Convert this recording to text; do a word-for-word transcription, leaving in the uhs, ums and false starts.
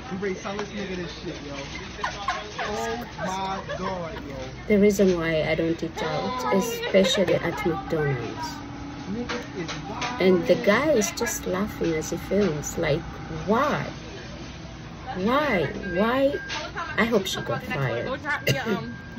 You raise solid nigga this shit, yo. Oh my god, yo. The reason why I don't eat out, especially at McDonald's. And the guy is just laughing as he films. Like, why? Why? Why? I hope she got fired.